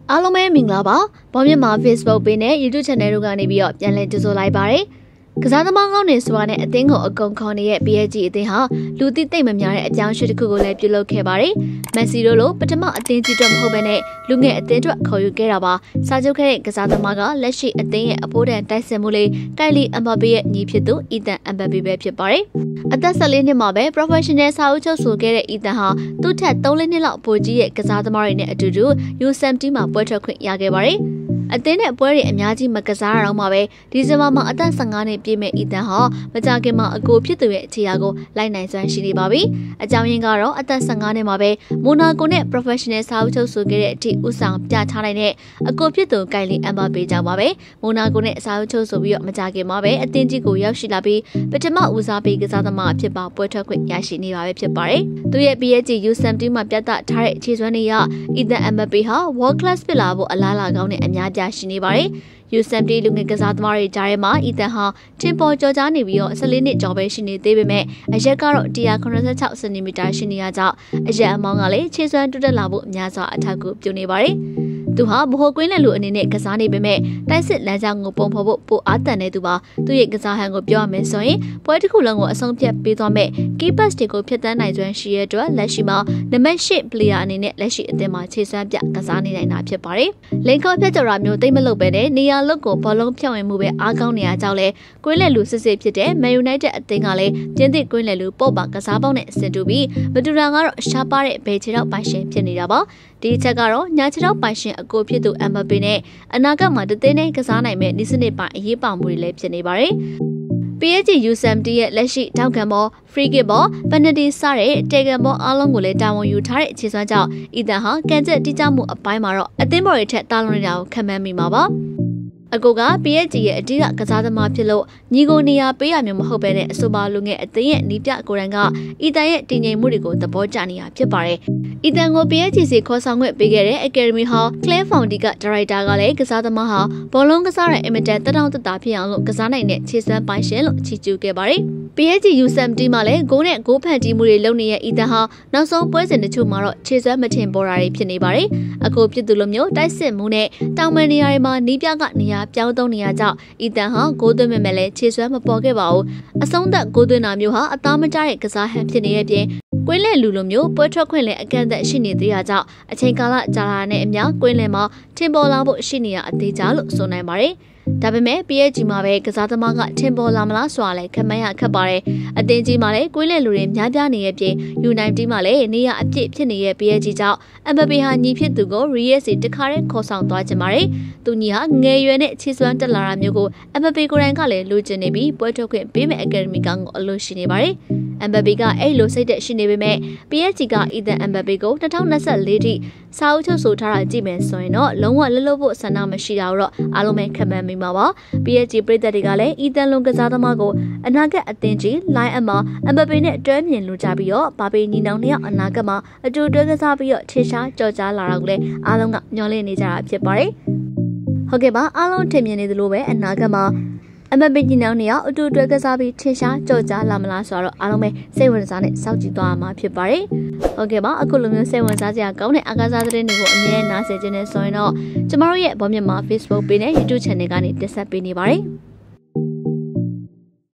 အားလုံးပဲမင်္ဂလာပါ။ဘောမြင့်မှာ Facebook page နဲ့ YouTube channel တို့ကနေပြီးတော့ပြန်လည်ကြိုဆိုလိုက်ပါတယ်။ကစားသမားကောင်းနေဆိုတာနဲ့အသင်းကိုအကုန်ခေါ်နေတဲ့ PSG အသင်းဟာလူသိသိမ့်မများတဲ့အကြောင်းရှိတစ်ခုကိုလည်းပြုလုပ်ခဲ့ပါတယ်။မက်ဆီတို့လိုပထမအသင်းကြီးတော့မဟုတ်ဘဲနဲ့လူငယ်အသင်းအတွက်ခေါ်ယူခဲ့တာပါ။စာချုပ်ခဲ့တဲ့ကစားသမားကလက်ရှိအသင်းရဲ့အဖိုးတန်တိုက်စစ်မှုလေးကိုင်လီအမ်ဘာပေရဲ့ညီဖြစ်သူအီသန်အမ်ဘာပေပဲဖြစ်ပါတယ်။အသက်14နှစ်မှာပဲ professional စာအုပ်ချုပ်ဆိုခဲ့တဲ့အီသန်ဟာသူ့ထက်3နှစ်လောက်ပိုကြီးရဲ့ကစားသမားတွေနဲ့အတူတူ U17 မှာပွဲထွက်ခွင့်ရခဲ့ပါတယ်။အသင်းနဲ့ပွဲတွေအများကြီးမကစားရတော့မှပဲဒီဇင်ဘာမှာအသက်15နှစ်ပြည့်မဲ့အီသန်ဟာမကြခင်မှာအကိုဖြစ်သူရဲ့အခြေအကိုလိုက်နိုင်စွမ်းရှိနေပါပြီ။အကြောင်းရင်းကတော့အသက်15နှစ်မှာပဲမိုနာကိုနဲ့ professional စာအုပ်ချုပ်ဆိုခဲ့တဲ့အထိဥဆောင်ပြထားနိုင်တဲ့အကိုဖြစ်သူကိုင်လီအမ်ဘာပေကြောင့်ပါပဲ။မိုနာကိုနဲ့စာအုပ်ချုပ်ဆိုပြီးတော့မကြခင်မှာပဲအသင်းကြီးကိုရောက်ရှိလာပြီးပထမဦးစားပေးကစားသမားဖြစ်ပါပွဲထွက်ခွင့်ရရှိနေပါပဲဖြစ်ပါတယ်။သူရဲ့ PSG U17 မှာပြသထားတဲ့အခြေစွမ်းတွေရအီသန်အမ်ဘာပေဟာ world class ဖြစ်လာဖို့အလားအလာကောင်းတဲ့အများရှိနေပါတယ်။ U17 လူငယ်ကစားသမားတွေကြားထဲမှာအီသန်ဟာတင်ပေါ်ကျော်ကြားနေပြီးတော့14နှစ်ကျော်ပဲရှိနေသေးပေမဲ့အရက်ကတော့186စင်တီမီတာရှိနေရကြောင်းအရက်အမောင်းကလည်းခြေစွမ်းတိုးတက်လာဖို့အများစွာအထောက်အကူပြုနေပါတယ်။သူဟာဘိုးကွင်းလက်လူအနေနဲ့ကစားနေပေမဲ့တိုက်စစ်လမ်းကြောင်းကိုပုံဖော်ဖို့ပိုအားတန်နေသူပါ။သူရဲ့ကစားဟန်ကိုပြောရမယ်ဆိုရင်ပွဲတစ်ခုလုံးကိုအဆုံးဖြတ်ပေးသွားမဲ့ key pass တွေကိုဖျက်ဆီးနိုင်စွမ်းရှိရတဲ့အတွက်လက်ရှိမှာနံပါတ်8 player အနေနဲ့လက်ရှိအသင်းမှာခြေစွမ်းပြကစားနေနိုင်တာဖြစ်ပါတယ်။လိန်ခေါ်ဖြတ်ကျော်တာမျိုးတိတ်မလုပ်ပဲနဲ့နေရာလုတ်ကိုဘောလုံးဖြောင်းဝင်မှုပဲအားကောင်းနေရကြောင်းလဲကွင်းလက်လူစစ်စစ်ဖြစ်တဲ့ Man United အသင်းကလည်းပြင်းသစ်ကွင်းလက်လူပေါ့ပါကစားပေါင်းနဲ့ဆင်တူပြီးမတူတာကတော့ရှားပါတဲ့ဘယ်ခြေတော့ပိုင်ရှင်ဖြစ်နေတာပါဒီချက်ကတော့ညာခြေတော့ပိုင်ရှင်အကိုဖြစ်သူအမ်ဘာပေနဲ့အနာဂတ်မှာတသိန်းနဲ့ကစားနိုင်မဲ့ဒီစနစ်ပိုင်းအရေးပါမှုတွေလည်းဖြစ်နေပါတယ်PSG U17 ရဲ့လက်ရှိထောက်ခံဘော free kick ဘော penalty စတဲ့တေဂန်ဘောအားလုံးကိုလည်းတာဝန်ယူထားတဲ့အခြေစွမ်းကြောင့်အီသန်ဟာကန်ချက်တိကျမှုအပိုင်းမှာတော့အသင်းဘော်တွေထက်တာလွန်နေတာကိုခံမှန်းမိမှာပါအကူက PSG ရဲ့အဓိကကစားသမားဖြစ်လို့ညီကိုနေရာပေးရမျိုးမဟုတ်ပဲနဲ့အဆိုပါလူငယ်အသင်းရဲ့နီးပြကိုယ်တိုင်ကအီသန်ရဲ့တည်ငြိမ်မှုတွေကိုသဘောကျနေတာဖြစ်ပါတယ်။အီသန်ကို PSG စီခေါ်ဆောင်ခွင့်ပေးခဲ့တဲ့ Academy ဟောင်း Claire Foundy ကဒါရိုက်တာကလည်းကစားသမားဟာဘောလုံးကစားတဲ့အင်မတန်တက်တောင့်တက်တာဖြစ်အောင်လို့ကစားနိုင်တဲ့ခြေစွမ်းပိုင်ရှင်လို့ချီးကျူးခဲ့ပါတယ်။ PSG U17 မှာလည်းဂိုးနဲ့ဂိုးဖန်တီးမှုတွေလုပ်နေတဲ့အီသန်ဟာနောက်ဆုံးပွဲစဉ်တချို့မှာတော့ခြေစွမ်းမထင်ပေါ်တာတွေဖြစ်နေပါတယ်။အခုဖြစ်သူလိုမျိုးတိုက်စစ်မှုနဲ့တောင်ပန်နေရာတွေမှာနီးပြကနေရာပြောင်းသုံးနေရကြောင်းအီသန်ဟာဂိုးသွင်းမဲ့လည်းခြေစွမ်းမပေါ်ခဲ့ပါဘူးအဆုံးသက်ဂိုးသွင်းတာမျိုးဟာအသားမကျတဲ့ကစားဟန်ဖြစ်နေရဲ့ပြင်ကွင်းလယ်လူလိုမျိုးပွဲထွက်ခွင့်လည်းအကန့်အသတ်ရှိနေသေးတာကြောင့်အချိန်ကာလကြာလာတဲ့အမျှကွင်းလယ်မှာထင်ပေါ်လာဖို့ရှိနေရအသေးကြလို့ဆိုနိုင်ပါတယ်ဒါပေမဲ့ PSG မှာပဲကစားသမားကထင်ပေါ်လာမလားဆိုတာလည်းခက်မှန်းရခက်ပါတယ်အသင်းကြီးမှာလည်းကွင်းလယ်လူတွေများပြားနေရဲ့ပြင် U19 မှာလည်းနေရအပြည့်ဖြစ်နေတဲ့ PSG ကြောင့်အမ်ဘာပေဟာညီဖြစ်သူကို Real စီတခါတည်းခေါ်ဆောင်သွားကြပါတယ်သူညီဟာငယ်ရွယ်နဲ့ခြေစွမ်းတက်လာတာမျိုးကိုအမ်ဘာပေကိုယ်တိုင်ကလည်းလိုချင်နေပြီးပွဲထုတ်ခွင့်ပေးမဲ့ Academy ကောင်ကိုအလို့ရှိနေပါတယ်အမ်ဘာပေကအဲ့လိုစိတ်သက်ရှိနေပေမဲ့ PSG ကအီသန်အမ်ဘာပေကို2024ထိစာအုပ်ချုပ်ဆိုထားတာကြည့်မယ်ဆိုရင်တော့လုံးဝလှုပ်ဖို့ဆန္ဒမရှိတာတော့အားလုံးပဲခံမှန်းမိမှာပါ PSG ပြည်သက်တွေကလည်းအီသန်လုံကစားသမားကိုအနာဂတ်အသင်းကြီး line up မှာအမ်ဘာပေနဲ့တွဲမြင်လိုကြပြီးတော့ဘာပေညီနောင်နှစ်ယောက်အနာဂတ်မှာအတူတွဲကစားပြီးတော့ထင်ရှားကြော်ကြားလာတော့လည်းအားလုံးကမျှော်လင့်နေကြတာဖြစ်ပါတယ်ဟုတ်ကဲ့ပါအားလုံးထင်မြင်နေသလိုပဲအနာဂတ်မှာအမဘေညီနောင်နေအောင်အတူတွဲကစားပြီးထင်ရှားကြော်ကြားလာမလားဆိုတော့အားလုံးပဲစိတ်ဝင်စားနဲ့စောင့်ကြည့်သွားမှာဖြစ်ပါတယ်။ဟုတ်ကဲ့ပါအခုလိုမျိုးစိတ်ဝင်စားစရာကောင်းတဲ့အားကစားသတင်းတွေကိုအမြဲနားဆင်ကြနေဆိုရင်တော့ကျမတို့ရဲ့ဘောမြတ်မှာ Facebook page နဲ့ YouTube channel ကနေတက်ဆက်ပေးနေပါတယ်။